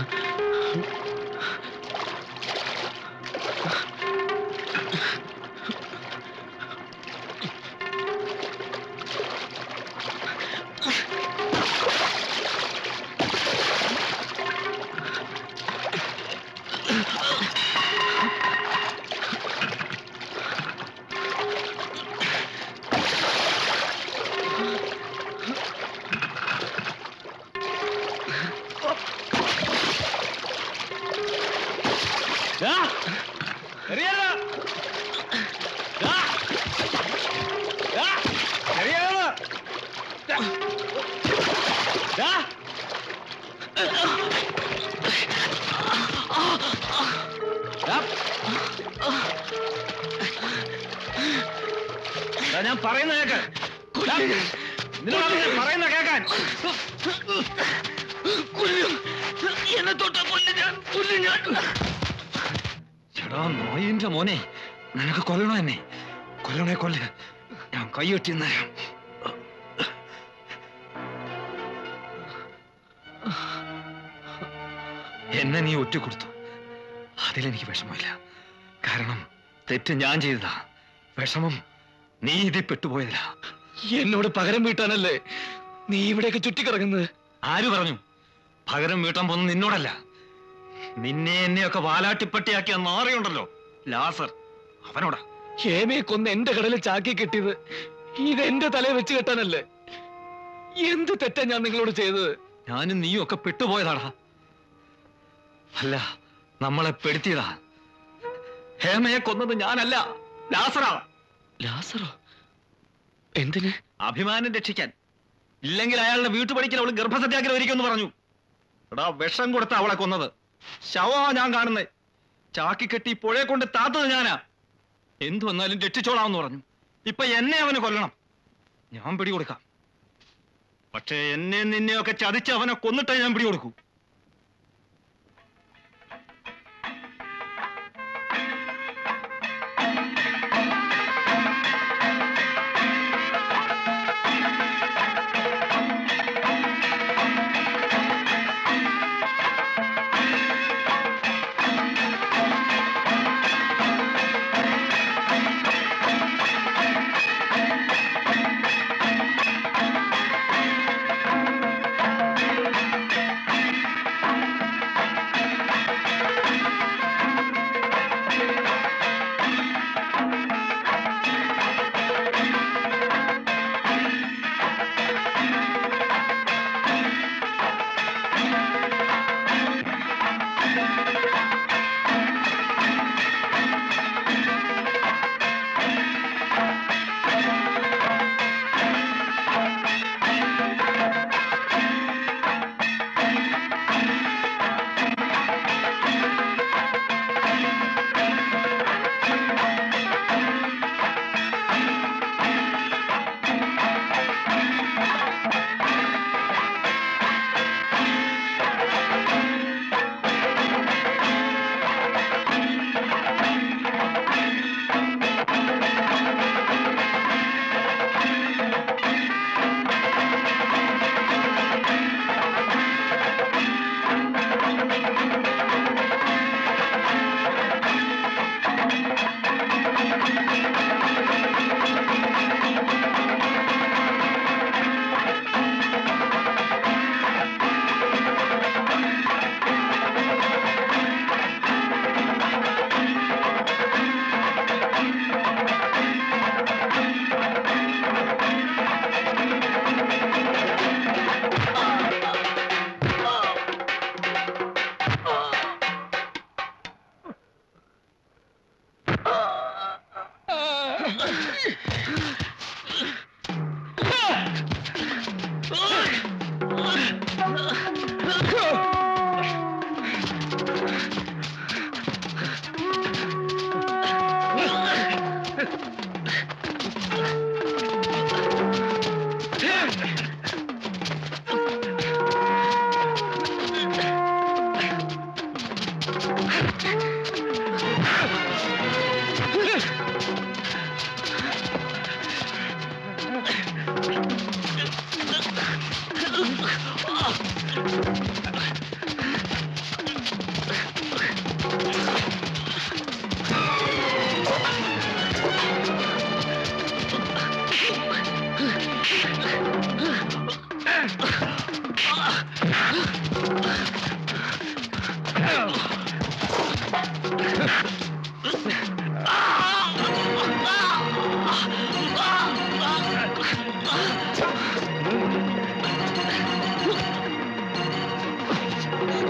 ഞാൻ പറയുന്ന കേക്ക് പറയുന്ന കേക്കാൻ എന്നെ തൊട്ട ചേടാ നോയിന്റെ മോനെ നിനക്ക് കൊല്ലണോ എന്നെ കൊല്ലണേ കൊല്ല ഞാൻ കൈയൊട്ടി നേരം എന്നെ നീ ഒറ്റ കൊടുത്തു അതിലെനിക്ക് വിഷമമില്ല കാരണം തെറ്റ് ഞാൻ ചെയ്തതാ വിഷമം നീ ഇതിൽ പെട്ടുപോയതില്ല എന്നോട് പകരം വീട്ടാനല്ലേ നീ ഇവിടെയൊക്കെ ചുറ്റിക്കിറങ്ങുന്നത് ആര് പറഞ്ഞു പകരം വീട്ടാൻ പോകുന്നത് നിന്നോടല്ല നിന്നെ എന്നെയൊക്കെ വാലാട്ടിപ്പട്ടിയാക്കിയ നാറിയുണ്ടല്ലോ ലാസർ അവനോടാ ഹേമയെ കൊന്ന് എന്റെ കടലിൽ ചാക്കി കെട്ടിയത് ഇതെന്റെ തലയെ വെച്ച് കെട്ടാനല്ലേ എന്ത് തെറ്റാ ഞാൻ നിങ്ങളോട് ചെയ്തത് ഞാനും നീയും ഒക്കെ പെട്ടുപോയതാടാ അല്ല നമ്മളെ പെടുത്തിയതാ ഹേമയെ കൊന്നത് ഞാനല്ല ലാസറാ ലാസറോ എന്തിന് അഭിമാനം രക്ഷിക്കാൻ ഇല്ലെങ്കിൽ അയാളുടെ വീട്ടുപടിക്കൽ അവള് ഗർഭസത്യാഗ്രഹം ഇരിക്കുമെന്ന് പറഞ്ഞു എടാ വിഷം കൊടുത്ത അവളെ കൊന്നത് ശവമാ ഞാൻ കാണുന്നേ ചാക്കി കെട്ടി പുഴയെ കൊണ്ട് താത്തത് ഞാനാ എന്തു വന്നാലും രക്ഷിച്ചോളാമെന്ന് പറഞ്ഞു ഇപ്പൊ എന്നെ അവന് കൊല്ലണം ഞാൻ പിടികൊടുക്കാം പക്ഷേ എന്നെ നിന്നെയൊക്കെ ചതിച്ച് അവനെ കൊന്നിട്ടേ ഞാൻ പിടികൊടുക്കൂ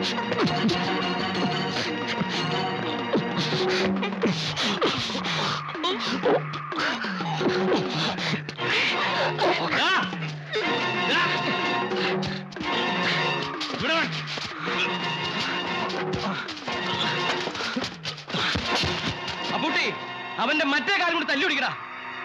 അപ്പൂട്ടി, അവന്റെ മറ്റേ കാലം കൊണ്ട് തല്ലി പിടിക്കടാ.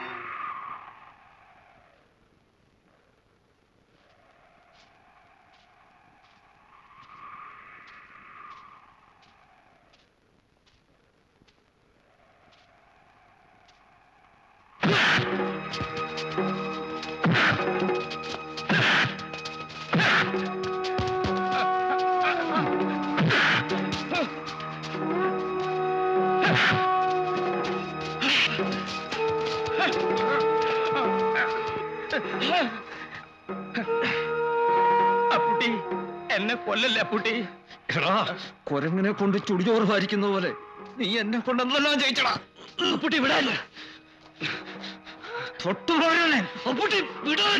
അപ്പൂട്ടി, എന്നെ കൊല്ലല്ലേ അപ്പൂട്ടി. എടാ, കുരങ്ങനെ കൊണ്ട് ചുടിചോറ് ഭാരിക്കുന്ന പോലെ നീ എന്നെ കൊണ്ടെന്നെല്ലാം ജയിച്ചടാ. അപ്പൂട്ടി വിടാൻ, തൊട്ടുപോഴേ അപ്പൂട്ടി വിടാൻ.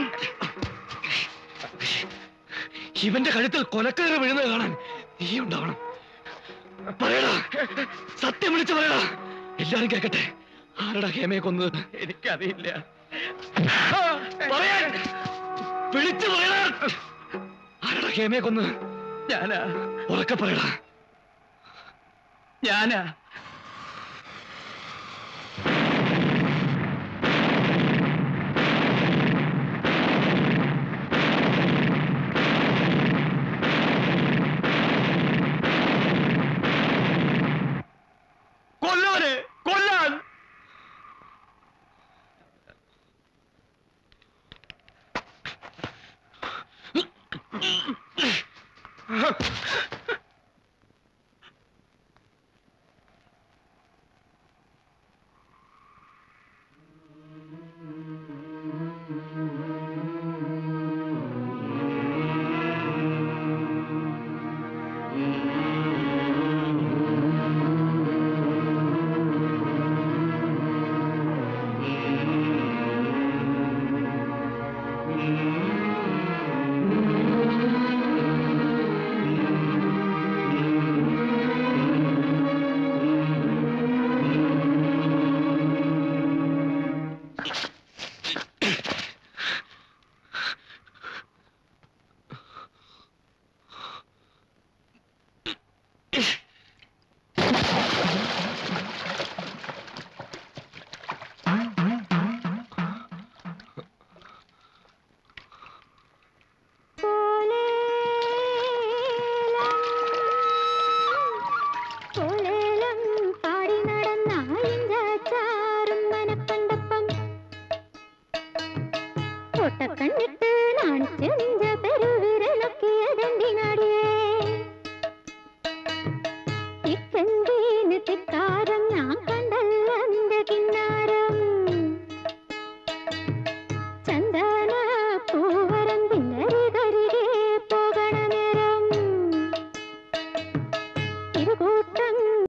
ഇവന്റെ കഴുത്തിൽ കൊലക്കയറ് വീഴുന്നത് കാണാൻ നീ ഉണ്ടാവണം. പറയടാ, സത്യം വിളിച്ചു പറയടാ, എല്ലാരും കേൾക്കട്ടെ. ആരടാ ഹേമയെ കൊന്നത്? എനിക്കറിയില്ല. പറയാൻ, വിളിച്ചു പറയടാ. ആരടാ ഹേമയെ കൊന്നത്? ഞാനാ. ഉറക്കെ പറയടാ. ഞാനാ. കൊല്ലാന്, കൊല്ലാൻ.